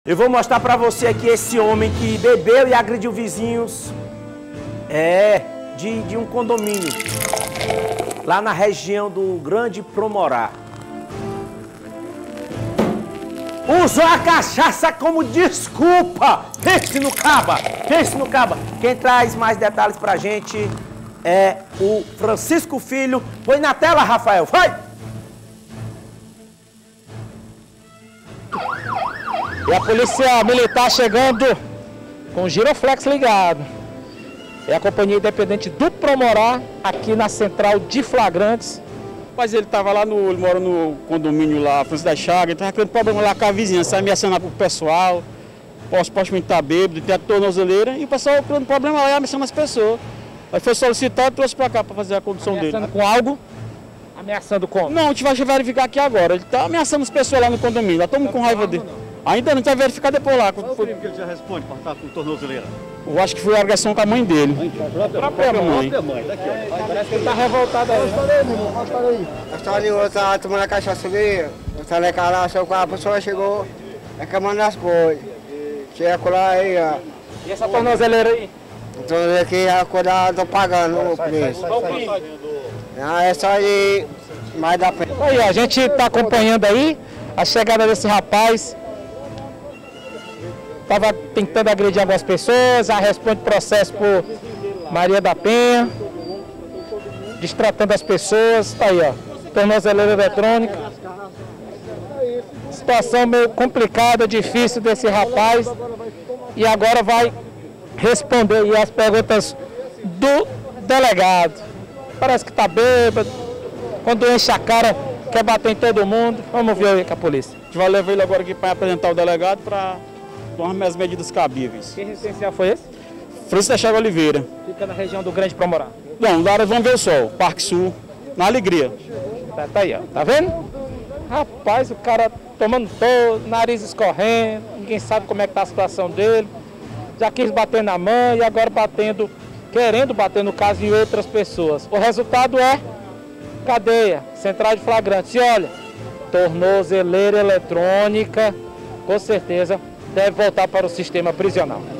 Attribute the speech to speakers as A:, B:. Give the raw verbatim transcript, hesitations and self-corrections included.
A: Eu vou mostrar pra você aqui esse homem que bebeu e agrediu vizinhos é, de, de um condomínio lá na região do Grande Promorá. Usou a cachaça como desculpa. Pense no caba, pense no caba. Quem traz mais detalhes pra gente é o Francisco Filho. Põe na tela, Rafael, vai!
B: E a polícia militar chegando com o giroflex ligado. É a companhia independente do Promorá, aqui na central de flagrantes.
C: Mas ele estava lá, no, ele mora no condomínio lá, Francisco da Chaga, ele estava criando problema lá com a vizinhança, ameaçando o pessoal, supostamente estar bêbado, tem a tornozeleira, e o pessoal criando problema lá e ameaçando as pessoas. Aí foi solicitado e trouxe para cá para fazer a condução
B: Ameaçando
C: dele.
B: com algo? Ameaçando como?
C: Não, a gente vai verificar aqui agora. Ele está ameaçando as pessoas lá no condomínio, nós estamos com raiva dele. Ainda não, a gente vai verificar depois lá.
D: Qual o crime que ele já responde para estar com tornozeleira?
C: Eu acho que foi a agressão com a mãe dele.
D: A própria mãe. Daqui, ó.
B: Parece que ele está revoltado aí.
E: Mostra aí, meu irmão, mostra aí. Eu estava ali, eu estava tomando a cachaça ali, eu estava lá, só quando a pessoa chegou, reclamando as coisas. Chega colar aí, ó.
B: E essa tornozeleira aí?
E: Então aqui a coisa estou pagando o preço. Ah, é só de mais da pena.
B: Aí, ó, a gente está acompanhando aí a chegada desse rapaz. Estava tentando agredir algumas pessoas, já responde processo por Maria da Penha, destratando as pessoas. Tá aí, ó, tornozeleira eletrônica. Situação meio complicada, difícil desse rapaz. E agora vai responder aí as perguntas do delegado. Parece que tá bêbado, quando enche a cara, quer bater em todo mundo. Vamos ver aí com a polícia.
C: A gente vai levar ele agora aqui para apresentar o delegado para tomar as medidas cabíveis.
B: Que residencial foi esse?
C: Francisco da Chaga Oliveira.
B: Fica na região do Grande Promorá.
C: Não, lá nós vamos ver o sol, Parque Sul, na Alegria.
B: Tá, tá aí, ó. Tá vendo? Rapaz, o cara tomando todo, nariz escorrendo, ninguém sabe como é que tá a situação dele. Já quis bater na mãe e agora batendo, querendo bater no caso em outras pessoas. O resultado é cadeia, central de flagrantes. E olha, tornozeleira eletrônica, com certeza deve voltar para o sistema prisional.